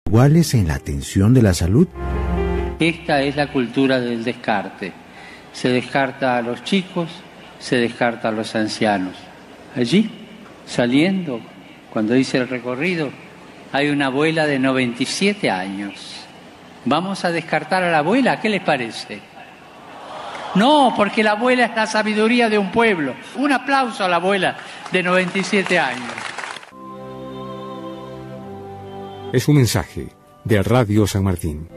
iguales en la atención de la salud. Esta es la cultura del descarte. Se descarta a los chicos, se descarta a los ancianos. Allí, saliendo, cuando hice el recorrido, hay una abuela de 97 años. ¿Vamos a descartar a la abuela? ¿Qué les parece? No, porque la abuela es la sabiduría de un pueblo. Un aplauso a la abuela de 97 años. Es un mensaje de Radio San Martín.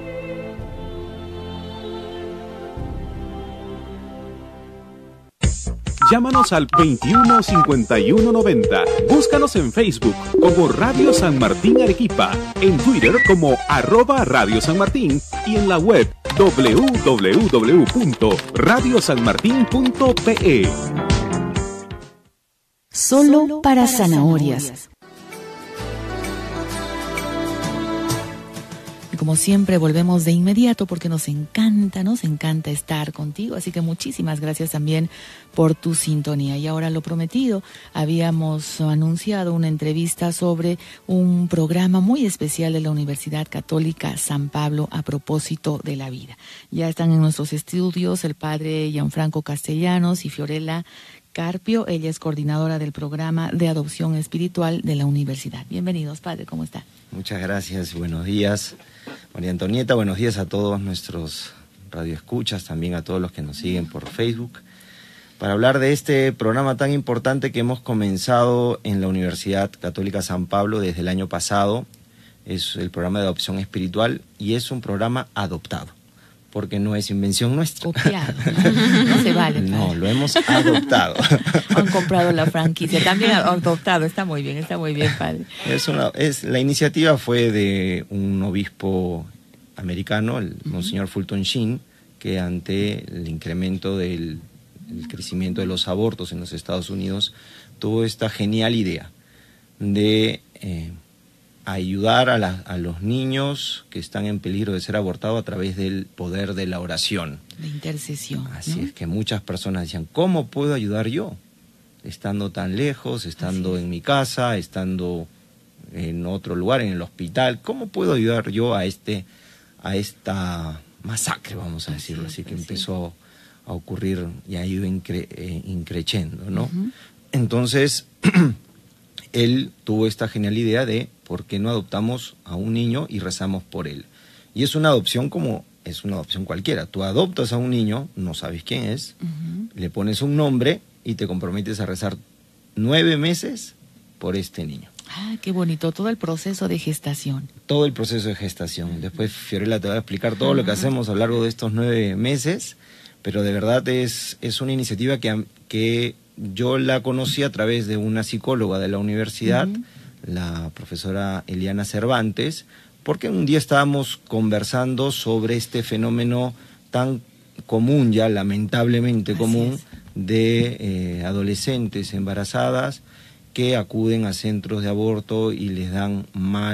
Llámanos al 21 51 90. Búscanos en Facebook como Radio San Martín Arequipa, en Twitter como @Radio San Martín y en la web www.radiosanmartin.pe. Solo para zanahorias. Como siempre, volvemos de inmediato porque nos encanta estar contigo. Así que muchísimas gracias también por tu sintonía. Y ahora, lo prometido, habíamos anunciado una entrevista sobre un programa muy especial de la Universidad Católica San Pablo a propósito de la vida. Ya están en nuestros estudios el padre Gianfranco Castellanos y Fiorella Carpio. Ella es coordinadora del programa de adopción espiritual de la universidad. Bienvenidos, padre, ¿cómo está? Muchas gracias, buenos días, María Antonieta, buenos días a todos nuestros radioescuchas, también a todos los que nos siguen por Facebook, para hablar de este programa tan importante que hemos comenzado en la Universidad Católica San Pablo desde el año pasado. Es el programa de adopción espiritual y es un programa adoptado, porque no es invención nuestra. Copiado. No se vale. No, lo hemos adoptado. Han comprado la franquicia. También adoptado. Está muy bien, padre. La iniciativa fue de un obispo americano, el Monseñor Fulton Sheen, que ante el incremento del crecimiento de los abortos en los Estados Unidos, tuvo esta genial idea de ayudar a los niños que están en peligro de ser abortados a través del poder de la oración. De intercesión. Así es que muchas personas decían, ¿cómo puedo ayudar yo? Estando tan lejos, estando en mi casa, estando en otro lugar, en el hospital, ¿cómo puedo ayudar yo a esta masacre, vamos a decirlo así, que empezó a ocurrir y ha ido increciendo, ¿no? Entonces, él tuvo esta genial idea de ¿por qué no adoptamos a un niño y rezamos por él? Y es una adopción cualquiera. Tú adoptas a un niño, no sabes quién es, le pones un nombre y te comprometes a rezar 9 meses por este niño. Ah, qué bonito, todo el proceso de gestación. Todo el proceso de gestación. Después Fiorella te va a explicar todo lo que hacemos a lo largo de estos 9 meses, pero de verdad es una iniciativa que yo la conocí a través de una psicóloga de la universidad, la profesora Eliana Cervantes, porque un día estábamos conversando sobre este fenómeno tan común, ya lamentablemente común, de adolescentes embarazadas que acuden a centros de aborto y les dan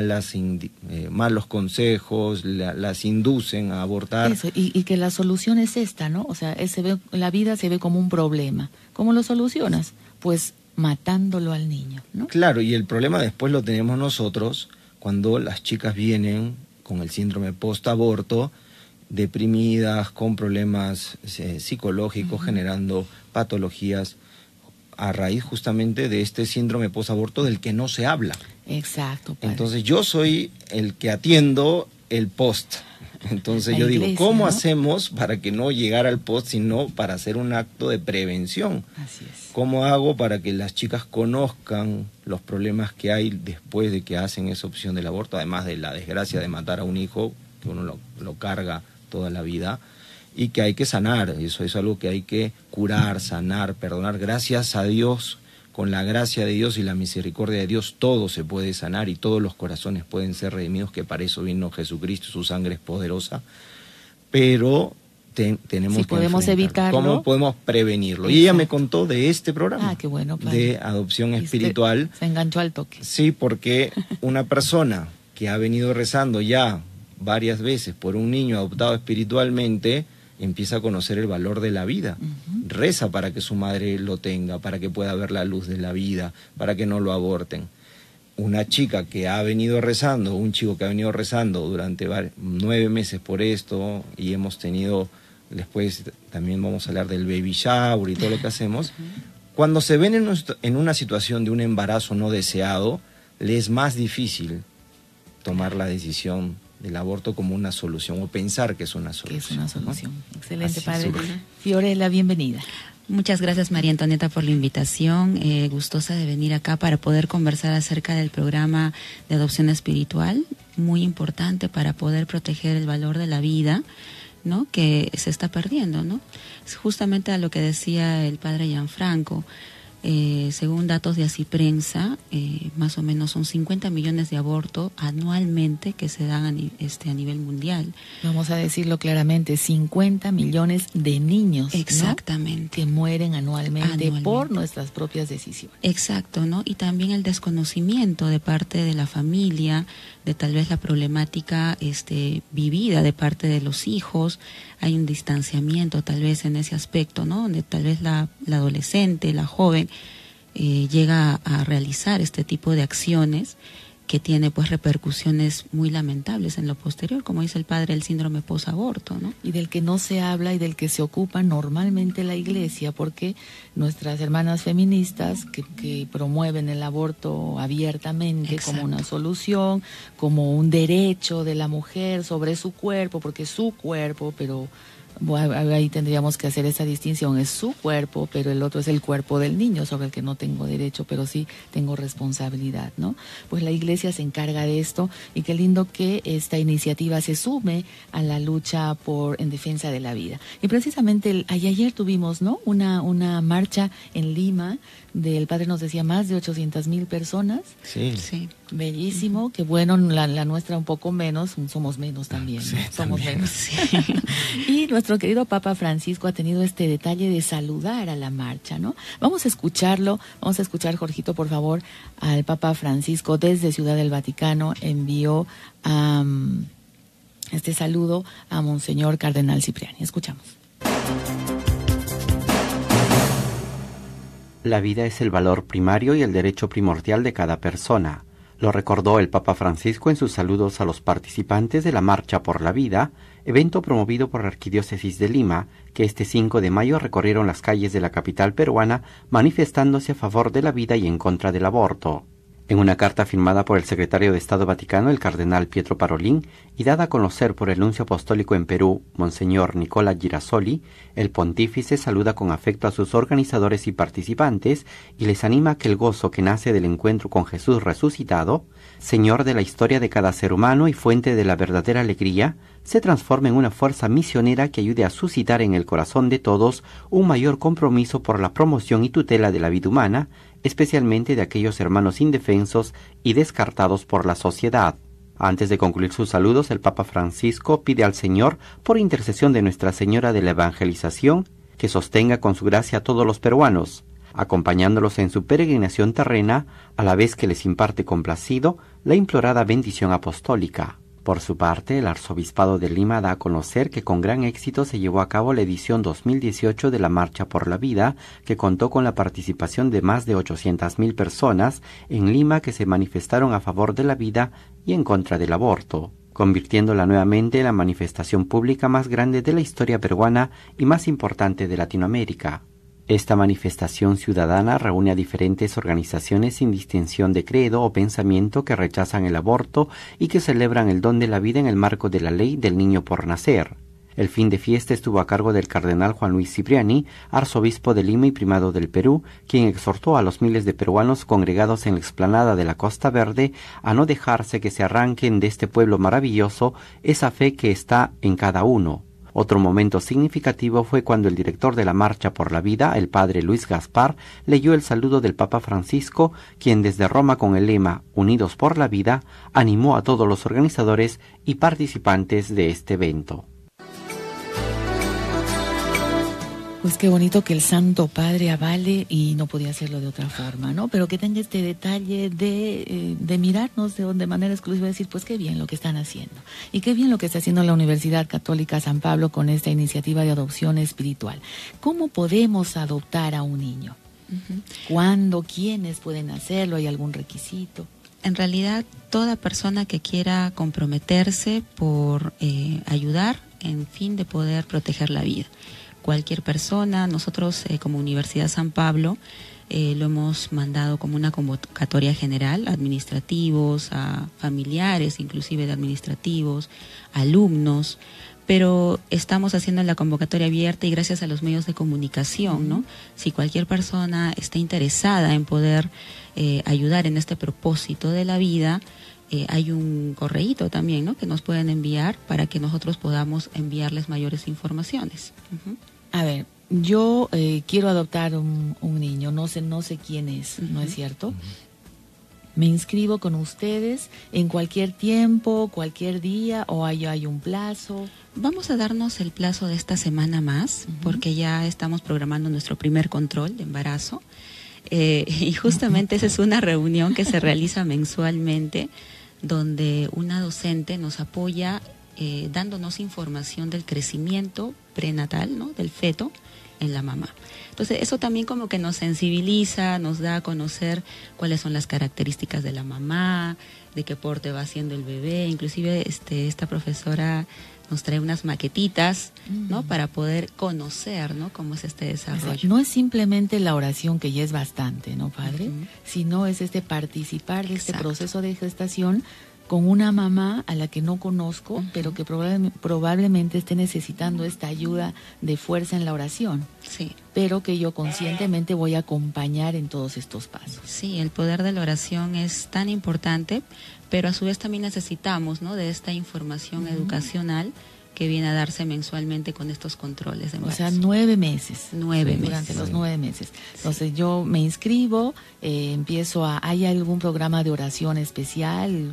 malos consejos, las inducen a abortar. Eso, y que la solución es esta, ¿no? O sea, la vida se ve como un problema. ¿Cómo lo solucionas? Pues matándolo al niño, ¿no? Claro, y el problema después lo tenemos nosotros cuando las chicas vienen con el síndrome post-aborto, deprimidas, con problemas psicológicos, generando patologías a raíz justamente de este síndrome post-aborto del que no se habla. Exacto, padre. Entonces yo soy el que atiendo el post. Entonces yo digo, ¿cómo hacemos para que no llegara al post, sino para hacer un acto de prevención? Así es. ¿Cómo hago para que las chicas conozcan los problemas que hay después de que hacen esa opción del aborto, además de la desgracia de matar a un hijo, que uno lo carga toda la vida, y que hay que sanar? Eso es algo que hay que curar, sanar, perdonar. Gracias a Dios, con la gracia de Dios y la misericordia de Dios, todo se puede sanar y todos los corazones pueden ser redimidos, que para eso vino Jesucristo, su sangre es poderosa, pero tenemos que podemos evitarlo. ¿Cómo podemos prevenirlo? Exacto. Y ella me contó de este programa, qué bueno, padre, de adopción espiritual. Se enganchó al toque. Sí, porque una persona que ha venido rezando ya varias veces por un niño adoptado espiritualmente, empieza a conocer el valor de la vida. Reza para que su madre lo tenga, para que pueda ver la luz de la vida, para que no lo aborten. una chica que ha venido rezando, un chico que ha venido rezando durante 9 meses por esto, y hemos tenido, después también vamos a hablar del baby shower y todo lo que hacemos, cuando se ven en una situación de un embarazo no deseado, le es más difícil tomar la decisión del aborto como una solución, o pensar que es una solución. Que es una solución. ¿No? Excelente, Así padre. surge. Fiorella, bienvenida. Muchas gracias, María Antonieta, por la invitación. Gustosa de venir acá para poder conversar acerca del programa de adopción espiritual, muy importante para poder proteger el valor de la vida, ¿no?, que se está perdiendo, ¿no? Es justamente a lo que decía el padre Gianfranco. Según datos de Asiprensa, más o menos son 50 millones de abortos anualmente que se dan a nivel mundial. Vamos a decirlo claramente, 50 millones de niños, exactamente, ¿no?, que mueren anualmente por nuestras propias decisiones. Exacto, ¿no? Y también el desconocimiento de parte de la familia, de tal vez la problemática vivida de parte de los hijos. Hay un distanciamiento tal vez en ese aspecto, ¿no?, donde tal vez la adolescente, la joven, llega a realizar este tipo de acciones que tiene pues repercusiones muy lamentables en lo posterior, como dice el padre, el síndrome posaborto, ¿no? Y del que no se habla y del que se ocupa normalmente la Iglesia, porque nuestras hermanas feministas que promueven el aborto abiertamente, exacto, como una solución, como un derecho de la mujer sobre su cuerpo, porque es su cuerpo, pero bueno, ahí tendríamos que hacer esa distinción, es su cuerpo, pero el otro es el cuerpo del niño sobre el que no tengo derecho, pero sí tengo responsabilidad, ¿no? Pues la Iglesia se encarga de esto, y qué lindo que esta iniciativa se sume a la lucha en defensa de la vida. Y precisamente ayer tuvimos, ¿no?, una marcha en Lima, el padre nos decía más de 800,000 personas. Sí. Sí. Bellísimo, que bueno, la nuestra un poco menos, somos menos también, sí, ¿no? Somos también. menos. Sí. Y nuestro querido Papa Francisco ha tenido este detalle de saludar a la marcha, ¿no? Vamos a escucharlo, vamos a escuchar, Jorgito, por favor, al Papa Francisco desde Ciudad del Vaticano, envió este saludo a Monseñor Cardenal Cipriani. Escuchamos. La vida es el valor primario y el derecho primordial de cada persona. Lo recordó el Papa Francisco en sus saludos a los participantes de la Marcha por la Vida, evento promovido por la Arquidiócesis de Lima, que este 5 de mayo recorrieron las calles de la capital peruana manifestándose a favor de la vida y en contra del aborto. En una carta firmada por el secretario de Estado Vaticano, el cardenal Pietro Parolin, y dada a conocer por el nuncio apostólico en Perú, Monseñor Nicola Girasoli, el pontífice saluda con afecto a sus organizadores y participantes y les anima a que el gozo que nace del encuentro con Jesús resucitado, Señor de la historia de cada ser humano y fuente de la verdadera alegría, se transforme en una fuerza misionera que ayude a suscitar en el corazón de todos un mayor compromiso por la promoción y tutela de la vida humana, especialmente de aquellos hermanos indefensos y descartados por la sociedad. Antes de concluir sus saludos, el Papa Francisco pide al Señor, por intercesión de Nuestra Señora de la Evangelización, que sostenga con su gracia a todos los peruanos, acompañándolos en su peregrinación terrena, a la vez que les imparte complacido la implorada bendición apostólica. Por su parte, el Arzobispado de Lima da a conocer que con gran éxito se llevó a cabo la edición 2018 de la Marcha por la Vida, que contó con la participación de más de 800,000 personas en Lima que se manifestaron a favor de la vida y en contra del aborto, convirtiéndola nuevamente en la manifestación pública más grande de la historia peruana y más importante de Latinoamérica. Esta manifestación ciudadana reúne a diferentes organizaciones sin distinción de credo o pensamiento que rechazan el aborto y que celebran el don de la vida en el marco de la ley del niño por nacer. El fin de fiesta estuvo a cargo del cardenal Juan Luis Cipriani, arzobispo de Lima y primado del Perú, quien exhortó a los miles de peruanos congregados en la explanada de la Costa Verde a no dejarse que se arranquen de este pueblo maravilloso esa fe que está en cada uno. Otro momento significativo fue cuando el director de la Marcha por la Vida, el padre Luis Gaspar, leyó el saludo del Papa Francisco, quien desde Roma con el lema Unidos por la Vida, animó a todos los organizadores y participantes de este evento. Pues qué bonito que el Santo Padre avale, y no podía hacerlo de otra forma, ¿no? Pero que tenga este detalle de mirarnos de manera exclusiva y decir, pues qué bien lo que están haciendo. Y qué bien lo que está haciendo la Universidad Católica San Pablo con esta iniciativa de adopción espiritual. ¿Cómo podemos adoptar a un niño? ¿Cuándo? ¿Quiénes pueden hacerlo? ¿Hay algún requisito? En realidad, toda persona que quiera comprometerse por ayudar en fin de poder proteger la vida. Cualquier persona, nosotros como Universidad San Pablo lo hemos mandado como una convocatoria general a administrativos, a familiares inclusive de administrativos, alumnos, pero estamos haciendo la convocatoria abierta y gracias a los medios de comunicación, ¿no? Si cualquier persona está interesada en poder ayudar en este propósito de la vida, hay un correíto también, ¿no?, que nos pueden enviar para que nosotros podamos enviarles mayores informaciones. A ver, yo quiero adoptar un niño, no sé quién es, ¿no es cierto? Me inscribo con ustedes en cualquier tiempo, cualquier día, o hay un plazo. Vamos a darnos el plazo de esta semana más, porque ya estamos programando nuestro primer control de embarazo. Y justamente esa es una reunión que se realiza mensualmente, donde una docente nos apoya dándonos información del crecimiento prenatal, ¿no?, del feto en la mamá. Entonces eso también como que nos sensibiliza, nos da a conocer cuáles son las características de la mamá, de qué porte va haciendo el bebé. Inclusive esta profesora nos trae unas maquetitas, ¿no?, para poder conocer, ¿no?, cómo es este desarrollo. O sea, no es simplemente la oración, que ya es bastante, ¿no, padre? Sino es participar de este proceso de gestación con una mamá a la que no conozco, pero que probablemente esté necesitando esta ayuda de fuerza en la oración. Sí. Pero que yo conscientemente voy a acompañar en todos estos pasos. Sí, el poder de la oración es tan importante, pero a su vez también necesitamos, ¿no?, de esta información educacional que viene a darse mensualmente con estos controles de embarazo. O sea, 9 meses. 9 meses. Durante los 9 meses. Entonces yo me inscribo, empiezo ¿hay algún programa de oración especial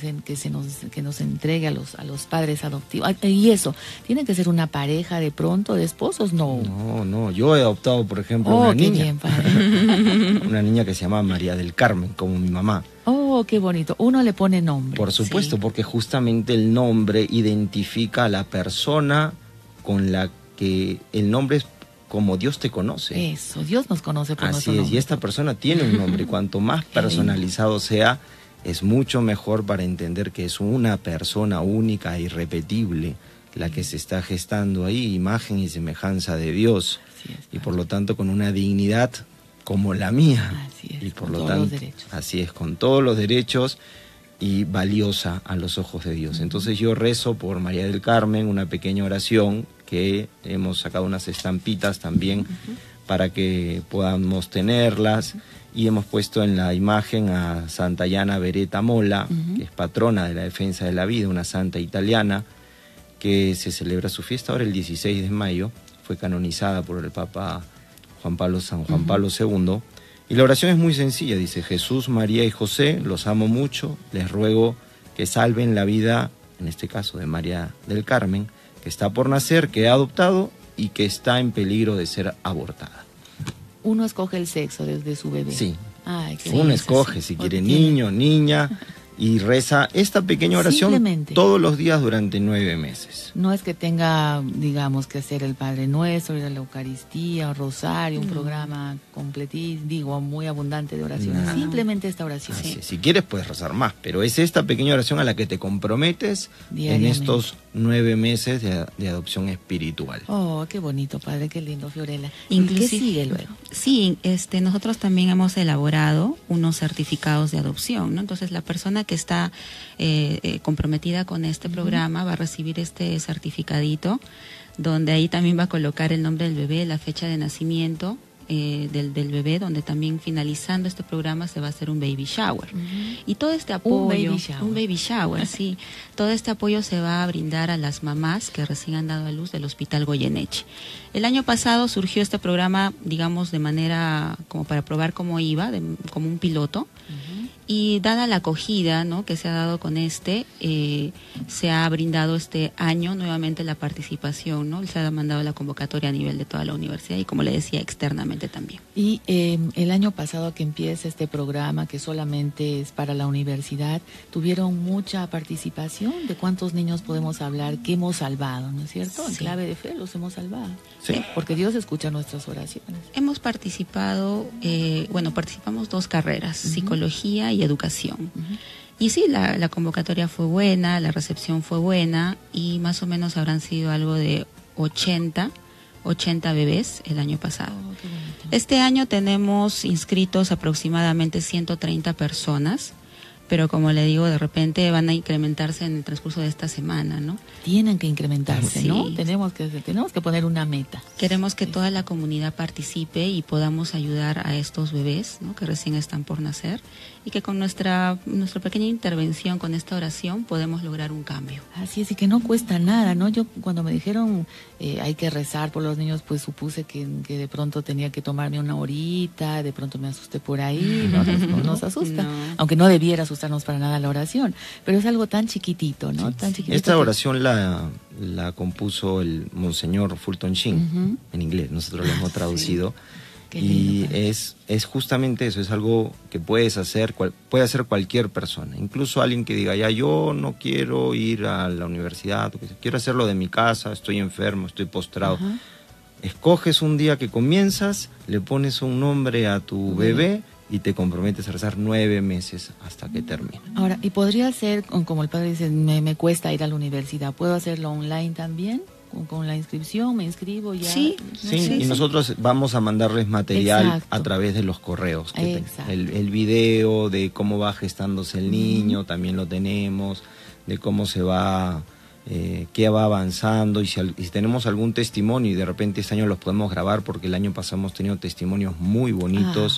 que nos entregue a los padres adoptivos? Y eso, ¿tiene que ser una pareja de pronto, de esposos? No. No, yo he adoptado, por ejemplo, una niña. Bien, padre. Una niña que se llama María del Carmen, como mi mamá. Oh, qué bonito. Uno le pone nombre. Por supuesto, porque justamente el nombre identifica a la persona con la que el nombre es como Dios te conoce. Eso, Dios nos conoce por nuestro nombre. Así es, y esta persona tiene un nombre, y cuanto más personalizado sea, es mucho mejor para entender que es una persona única e irrepetible la que se está gestando ahí, imagen y semejanza de Dios, y por lo tanto con una dignidad como la mía, y por lo tanto, así es, con todos los derechos y valiosa a los ojos de Dios. Entonces yo rezo por María del Carmen, una pequeña oración que hemos sacado unas estampitas también para que podamos tenerlas, y hemos puesto en la imagen a Santa Yana Beretta Mola, que es patrona de la defensa de la vida, una santa italiana que se celebra su fiesta ahora el 16 de mayo, fue canonizada por el Papa San Juan Pablo II, y la oración es muy sencilla, dice: Jesús, María y José, los amo mucho, les ruego que salven la vida, en este caso de María del Carmen, que está por nacer, que he adoptado y que está en peligro de ser abortada. Uno escoge el sexo desde su bebé. Sí, ay, uno escoge si quiere niño, niña, y reza esta pequeña oración todos los días durante 9 meses. No es que tenga, digamos, que hacer el Padre Nuestro, ir a la Eucaristía, rosario, un programa completísimo, muy abundante de oraciones. Simplemente esta oración. Si quieres puedes rezar más, pero es esta pequeña oración a la que te comprometes en estos 9 meses de adopción espiritual. Oh, qué bonito, Padre, qué lindo, Fiorella. Inclusive, ¿Qué sigue luego? Sí, nosotros también hemos elaborado unos certificados de adopción, ¿no? Entonces la persona que está comprometida con este programa va a recibir este certificadito, donde ahí también va a colocar el nombre del bebé, la fecha de nacimiento del bebé, donde también finalizando este programa se va a hacer un baby shower. Y todo este apoyo, un baby shower, sí, todo este apoyo se va a brindar a las mamás que recién han dado a luz del Hospital Goyeneche. El año pasado surgió este programa, digamos, de manera como para probar cómo iba, como un piloto. Y dada la acogida, ¿no?, que se ha dado con se ha brindado este año nuevamente la participación, ¿no? Se ha mandado la convocatoria a nivel de toda la universidad y, como le decía, externamente también. Y el año pasado que empieza este programa, que solamente es para la universidad, ¿tuvieron mucha participación? ¿De cuántos niños podemos hablar que hemos salvado, no es cierto? En clave de fe los hemos salvado. Sí. Porque Dios escucha nuestras oraciones. Hemos participado, participamos 2 carreras, psicología y educación. Y sí, la convocatoria fue buena, la recepción fue buena, y más o menos habrán sido algo de 80 bebés el año pasado. Este año tenemos inscritos aproximadamente 130 personas, pero como le digo, de repente van a incrementarse en el transcurso de esta semana, ¿no? Tienen que incrementarse, Sí. ¿no? Tenemos que poner una meta. Queremos que toda la comunidad participe y podamos ayudar a estos bebés, ¿no?, que recién están por nacer, y que con nuestra pequeña intervención, con esta oración, podemos lograr un cambio. Así es, y que no cuesta nada, ¿no? Yo cuando me dijeron hay que rezar por los niños, pues supuse que de pronto tenía que tomarme una horita, de pronto me asusté por ahí, ¿no? Nos asusta, No. aunque no debiera asustarnos para nada la oración, pero es algo tan chiquitito, ¿no? Tan chiquitito. Esta que- oración la compuso el Monseñor Fulton Sheen, Ujú. en inglés, nosotros lo hemos traducido. Qué Y lindo, padre. es justamente eso, es algo que puedes hacer, puede hacer cualquier persona, incluso alguien que diga, ya yo no quiero ir a la universidad, quiero hacerlo de mi casa, estoy enfermo, estoy postrado. Ajá. Escoges un día que comienzas, le pones un nombre a tu bebé y te comprometes a rezar 9 meses hasta que termine. Ahora, y podría ser, como el padre dice, me cuesta ir a la universidad, ¿puedo hacerlo online también? Con la inscripción, me inscribo ya. Sí, Sí, y nosotros vamos a mandarles material Exacto. a través de los correos. Exacto. El video de cómo va gestándose el niño, también lo tenemos, de cómo se va, qué va avanzando, y si tenemos algún testimonio, y de repente este año los podemos grabar, porque el año pasado hemos tenido testimonios muy bonitos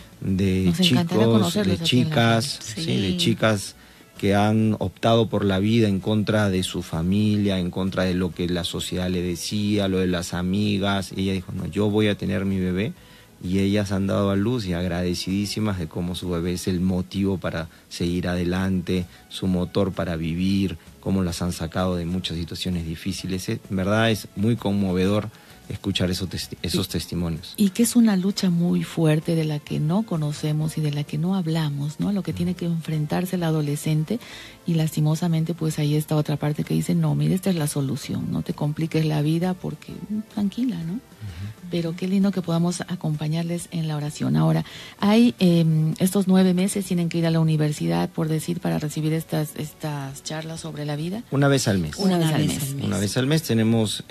de Nos encantará chicos, conocerlos de aquí en la chicas, radio. sí, de Sí. chicas que han optado por la vida en contra de su familia, en contra de lo que la sociedad le decía, lo de las amigas. Y ella dijo, no, yo voy a tener mi bebé, y ellas han dado a luz, y agradecidísimas de cómo su bebé es el motivo para seguir adelante, su motor para vivir, cómo las han sacado de muchas situaciones difíciles. En verdad es muy conmovedor escuchar esos testimonios. Y que es una lucha muy fuerte de la que no conocemos y de la que no hablamos, ¿no? Lo que tiene que enfrentarse el adolescente, y lastimosamente pues ahí está otra parte que dice, no, mire, esta es la solución, no te compliques la vida porque tranquila, ¿no? Pero qué lindo que podamos acompañarles en la oración. Ahora, hay estos 9 meses, tienen que ir a la universidad, por decir, para recibir estas charlas sobre la vida. Una vez al mes. Una vez al mes. Una vez al mes tenemos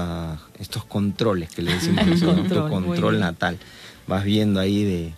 estos controles que le decimos El nosotros, control, tu muy control bien. natal. Vas viendo ahí de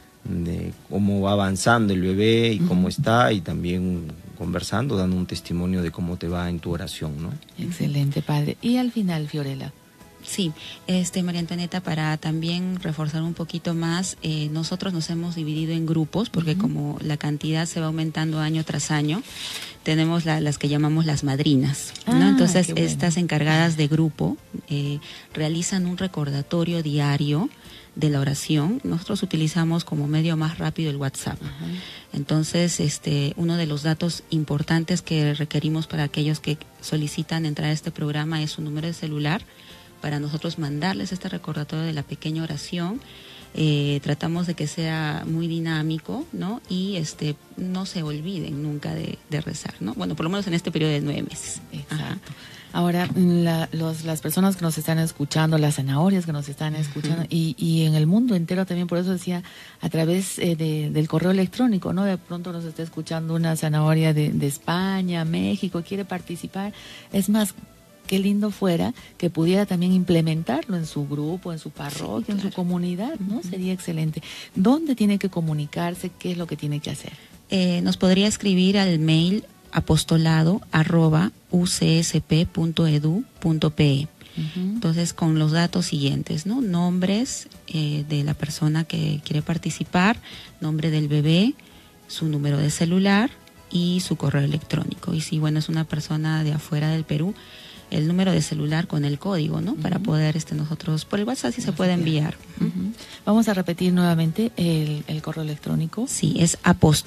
cómo va avanzando el bebé y cómo está, y también conversando, dando un testimonio de cómo te va en tu oración, ¿no? Excelente, padre. Y al final, Fiorella. Sí, María Antonieta, para también reforzar un poquito más, nosotros nos hemos dividido en grupos, porque como la cantidad se va aumentando año tras año, tenemos las que llamamos las madrinas, ¿no? Ah, Entonces, qué bueno. estas encargadas de grupo realizan un recordatorio diario de la oración. Nosotros utilizamos como medio más rápido el WhatsApp. Entonces, uno de los datos importantes que requerimos para aquellos que solicitan entrar a este programa es su número de celular, para nosotros mandarles este recordatorio de la pequeña oración. Tratamos de que sea muy dinámico, ¿no? Y no se olviden nunca de rezar, ¿no? Bueno, por lo menos en este periodo de 9 meses. Ajá. Exacto. Ahora, las personas que nos están escuchando, las zanahorias que nos están escuchando, y en el mundo entero también, por eso decía, a través del correo electrónico, ¿no? De pronto nos está escuchando una zanahoria de España, México, quiere participar. Es más, qué lindo fuera que pudiera también implementarlo en su grupo, en su parroquia, en su comunidad, ¿no? Sería excelente. ¿Dónde tiene que comunicarse? ¿Qué es lo que tiene que hacer? Nos podría escribir al mail apostolado@ucsp.edu.pe. Entonces, con los datos siguientes, ¿no? Nombres de la persona que quiere participar, nombre del bebé, su número de celular y su correo electrónico. Y si, bueno, es una persona de afuera del Perú, el número de celular con el código, ¿no? Para poder nosotros, por el WhatsApp sí se puede enviar. Vamos a repetir nuevamente el correo electrónico. Sí, es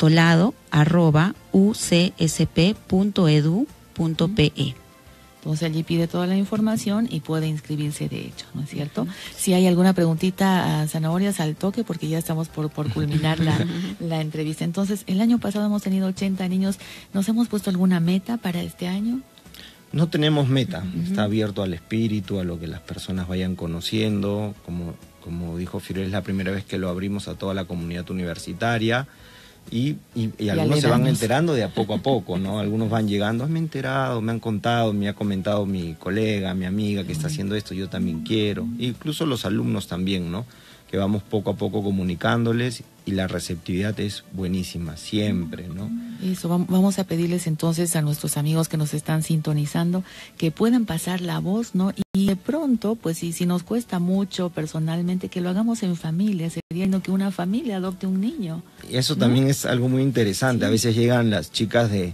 apostolado@ucsp.edu.pe. Entonces allí pide toda la información y puede inscribirse de hecho, ¿no es cierto? Si hay alguna preguntita a Zanahorias, al toque, porque ya estamos por culminar la entrevista. Entonces, el año pasado hemos tenido 80 niños. ¿Nos hemos puesto alguna meta para este año? No tenemos meta, está abierto al espíritu, a lo que las personas vayan conociendo. Como dijo Fiorella, es la primera vez que lo abrimos a toda la comunidad universitaria. Y algunos se van enterando de a poco, ¿no? Algunos van llegando, me he enterado, me han contado, me ha comentado mi colega, mi amiga que está haciendo esto, yo también quiero. Incluso los alumnos también, ¿no? Que vamos poco a poco comunicándoles y la receptividad es buenísima, siempre, ¿no? Eso, vamos a pedirles entonces a nuestros amigos que nos están sintonizando que puedan pasar la voz, ¿no? Y de pronto, pues si nos cuesta mucho personalmente, que lo hagamos en familia, sería no que una familia adopte un niño. Y eso, ¿no? También es algo muy interesante. Sí. A veces llegan las chicas de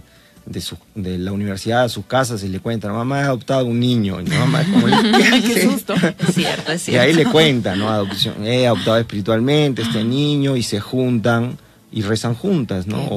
la universidad a sus casas y le cuentan, mamá, he adoptado un niño. Y mamá, como qué susto. Es cierto. Y ahí le cuentan, ¿no? Adopción, he adoptado espiritualmente este niño, y se juntan y rezan juntas, ¿no?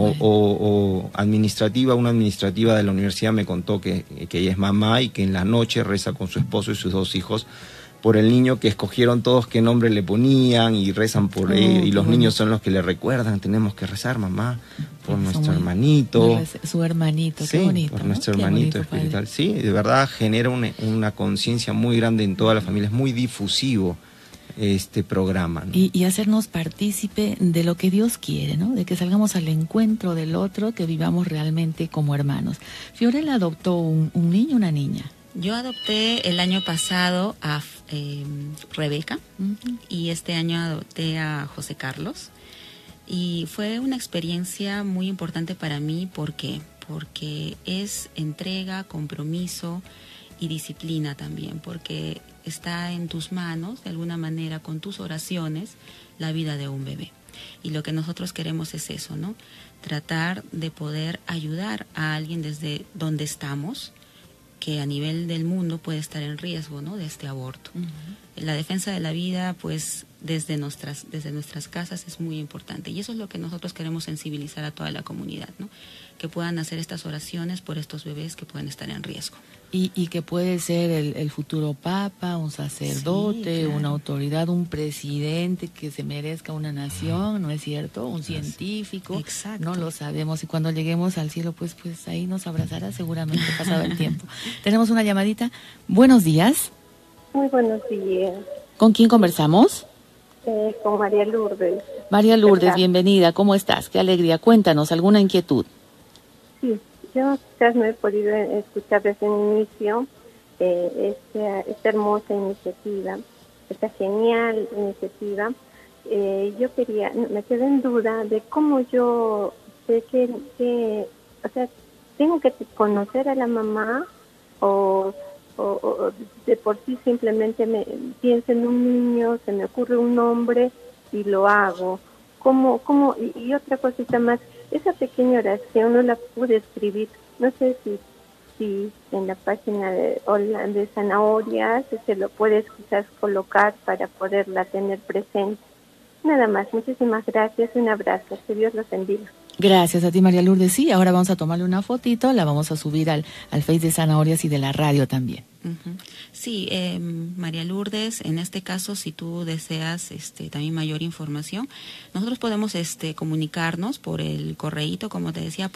O una administrativa de la universidad me contó que ella es mamá y que en la noche reza con su esposo y sus 2 hijos por el niño que escogieron todos qué nombre le ponían y rezan por él, y los niños son los que le recuerdan, tenemos que rezar, mamá, por nuestro hermanito. Su hermanito, sí, qué bonito. Por nuestro hermanito bonito, espiritual. Padre. Sí, de verdad genera una conciencia muy grande en toda la familia, es muy difusivo este programa, ¿no? Y hacernos partícipe de lo que Dios quiere, ¿no? De que salgamos al encuentro del otro, que vivamos realmente como hermanos. Fiorella adoptó un niño, una niña. Yo adopté el año pasado a Rebeca, y este año adopté a José Carlos, y fue una experiencia muy importante para mí. ¿Por qué? Porque es entrega, compromiso y disciplina también, porque está en tus manos, de alguna manera, con tus oraciones, la vida de un bebé. Y lo que nosotros queremos es eso, ¿no? Tratar de poder ayudar a alguien desde donde estamos, que a nivel del mundo puede estar en riesgo, ¿no?, de este aborto. La defensa de la vida, pues, desde nuestras casas es muy importante. Y eso es lo que nosotros queremos sensibilizar a toda la comunidad, ¿no? Que puedan hacer estas oraciones por estos bebés que pueden estar en riesgo. Y que puede ser el futuro papa, un sacerdote, sí, claro, una autoridad, un presidente que se merezca una nación, ¿no es cierto? Un científico. Exacto. No lo sabemos, y cuando lleguemos al cielo, pues ahí nos abrazará seguramente pasado el tiempo. Tenemos una llamadita. Buenos días. Muy buenos días. ¿Con quién conversamos? Con María Lourdes. María Lourdes, bienvenida. ¿Cómo estás? Qué alegría. Cuéntanos, ¿alguna inquietud? Sí, yo quizás no he podido escuchar desde el inicio esta hermosa iniciativa, esta genial iniciativa. Yo me quedé en duda de cómo yo sé o sea, tengo que conocer a la mamá o de por sí simplemente pienso en un niño, se me ocurre un nombre y lo hago. Y otra cosita más, esa pequeña oración no la pude escribir, no sé si en la página de Zanahorias se lo puedes quizás colocar para poderla tener presente. Nada más, muchísimas gracias, un abrazo, que Dios los bendiga. Gracias a ti, María Lourdes. Sí, ahora vamos a tomarle una fotito, la vamos a subir al Face de Zanahorias y de la radio también. Sí, María Lourdes, en este caso, si tú deseas también mayor información, nosotros podemos comunicarnos por el correíto, como te decía,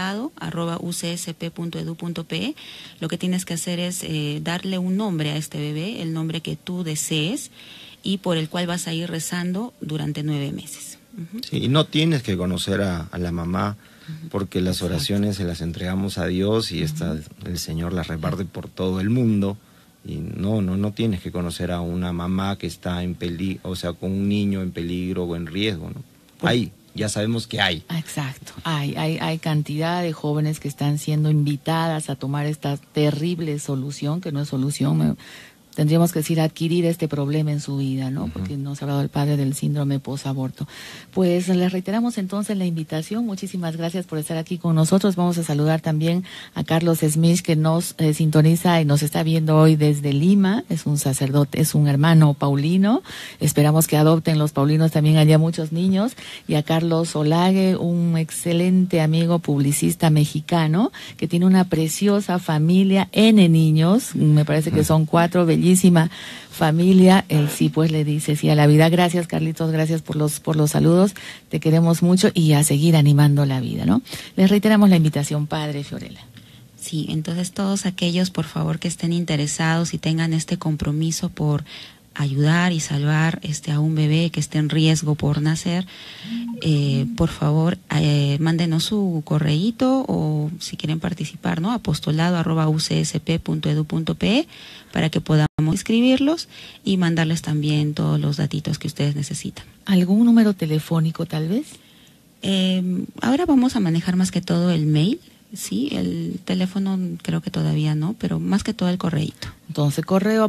apostolado@ucsp.edu.pe. Lo que tienes que hacer es darle un nombre a este bebé, el nombre que tú desees y por el cual vas a ir rezando durante 9 meses. Sí, y no tienes que conocer a la mamá, porque las oraciones se las entregamos a Dios y el Señor las reparte por todo el mundo. Y no tienes que conocer a una mamá que está en peligro, o sea, con un niño en peligro o en riesgo, ¿no? Ya sabemos que hay. Exacto, hay cantidad de jóvenes que están siendo invitadas a tomar esta terrible solución, que no es solución, tendríamos que decir adquirir este problema en su vida, ¿no? Porque nos ha hablado el padre del síndrome posaborto. Pues les reiteramos entonces la invitación. Muchísimas gracias por estar aquí con nosotros. Vamos a saludar también a Carlos Smith, que nos sintoniza y nos está viendo hoy desde Lima. Es un sacerdote, es un hermano paulino. Esperamos que adopten los paulinos también allá muchos niños. Y a Carlos Olague, un excelente amigo publicista mexicano que tiene una preciosa familia, N niños. Me parece que son 4, bellísima familia. Él sí pues le dice sí a la vida. Gracias, Carlitos, gracias por los saludos, te queremos mucho y a seguir animando la vida, ¿no? Les reiteramos la invitación, padre Fiorella. Sí, entonces todos aquellos, por favor, que estén interesados y tengan este compromiso por ayudar y salvar a un bebé que esté en riesgo por nacer, por favor, mándenos su correíto, o si quieren participar, ¿no? apostolado@ucsp.edu.pe, para que podamos escribirlos y mandarles también todos los datitos que ustedes necesitan. ¿Algún número telefónico tal vez? Ahora vamos a manejar más que todo el mail. Sí, el teléfono creo que todavía no, pero más que todo el correíto. Entonces, correo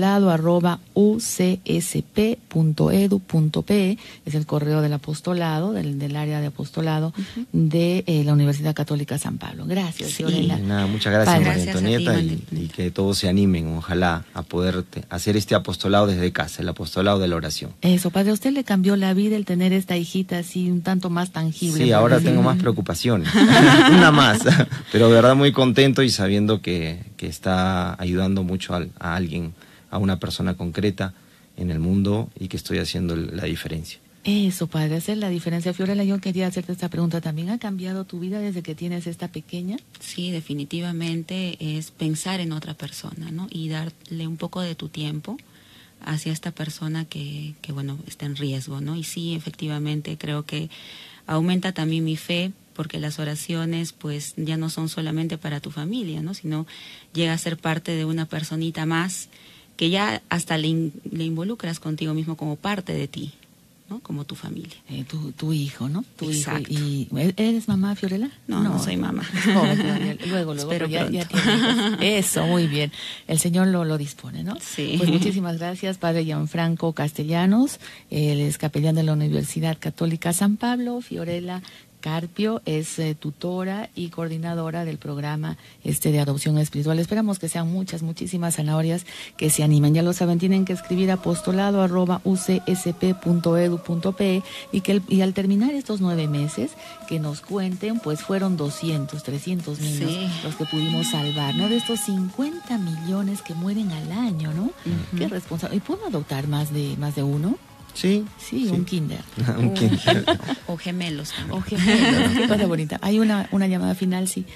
apostolado@ucsp.edu.pe es el correo del apostolado, del área de apostolado de la Universidad Católica San Pablo. Gracias, Fiorella. Muchas gracias, María Gracias Antonieta, a ti, y que todos se animen, ojalá, a poder hacer este apostolado desde casa, el apostolado de la oración. Eso, padre, ¿a usted le cambió la vida el tener esta hijita así un tanto más tangible? Sí, ahora tengo más preocupaciones, una más, pero de verdad muy contento y sabiendo que está ayudando mucho a alguien, a una persona concreta en el mundo, y que estoy haciendo la diferencia. Eso, padre, hacer la diferencia. Fiorella, yo quería hacerte esta pregunta también. ¿Ha cambiado tu vida desde que tienes esta pequeña? Sí, definitivamente es pensar en otra persona, ¿no? Y darle un poco de tu tiempo hacia esta persona que bueno, está en riesgo, ¿no? Y sí, efectivamente, creo que aumenta también mi fe, porque las oraciones pues ya no son solamente para tu familia, ¿no? Sino llega a ser parte de una personita más que ya hasta le involucras contigo mismo como parte de ti, ¿no? Como tu familia. Tu hijo, ¿no? Tu Exacto. Hijo. ¿Y eres mamá, Fiorella? No soy mamá. Luego, Espero ya pronto. Eso, muy bien. El Señor lo dispone, ¿no? Sí. Pues muchísimas gracias, padre Gianfranco Castellanos. Él es capellán de la Universidad Católica San Pablo. Fiorella Carpio es tutora y coordinadora del programa de adopción espiritual. Esperamos que sean muchísimas zanahorias que se animen. Ya lo saben, tienen que escribir apostolado@ucsp.edu.pe y al terminar estos 9 meses que nos cuenten, pues fueron 200, 300 niños los que pudimos salvar, ¿no? De estos 50 millones que mueren al año, ¿no? Qué responsable. ¿Y puedo adoptar más de uno? Sí, un kinder. Un kinder. O gemelos también. Qué cosa bonita. Hay una llamada final, sí.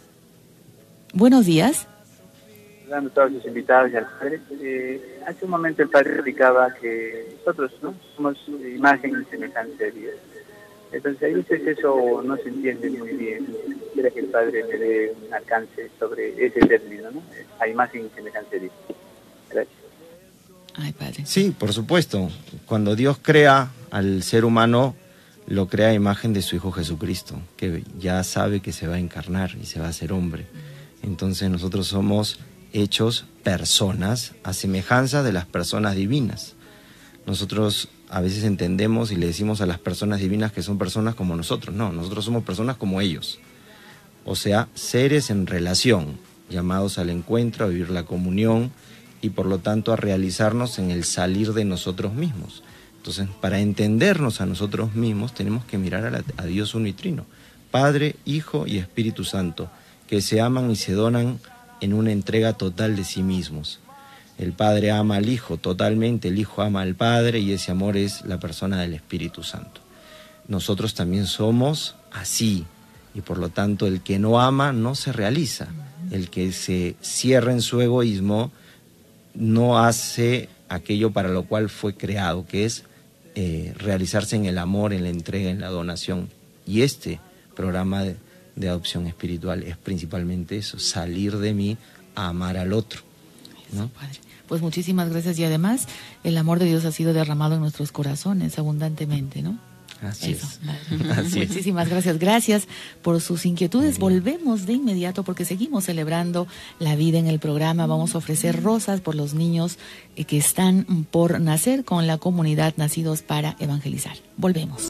Buenos días. Saludando a todos los invitados y al padre. Hace un momento el padre explicaba que nosotros, ¿no?, somos imagen y semejanza de Dios. Entonces, a veces eso no se entiende muy bien. Quisiera que el padre me dé un alcance sobre ese término, ¿no? A imagen y semejanza de Dios. Gracias. Ay, padre. Sí, por supuesto. Cuando Dios crea al ser humano, lo crea a imagen de su Hijo Jesucristo, que ya sabe que se va a encarnar y se va a hacer hombre. Entonces nosotros somos hechos personas a semejanza de las personas divinas. Nosotros a veces entendemos y le decimos a las personas divinas que son personas como nosotros. No, nosotros somos personas como ellos. O sea, seres en relación, llamados al encuentro, a vivir la comunión, y por lo tanto a realizarnos en el salir de nosotros mismos. Entonces, para entendernos a nosotros mismos, tenemos que mirar a Dios uno y trino, Padre, Hijo y Espíritu Santo, que se aman y se donan en una entrega total de sí mismos. El Padre ama al Hijo totalmente, el Hijo ama al Padre, y ese amor es la persona del Espíritu Santo. Nosotros también somos así, y por lo tanto el que no ama no se realiza. El que se cierra en su egoísmo no hace aquello para lo cual fue creado, que es realizarse en el amor, en la entrega, en la donación. Y este programa de adopción espiritual es principalmente eso, salir de mí a amar al otro, ¿no? Eso, padre. Pues muchísimas gracias, y además el amor de Dios ha sido derramado en nuestros corazones abundantemente, ¿no? Así Eso, es. Así es. Muchísimas gracias. Gracias por sus inquietudes. Volvemos de inmediato porque seguimos celebrando la vida en el programa. Vamos a ofrecer rosas por los niños que están por nacer con la comunidad Nacidos para Evangelizar. Volvemos.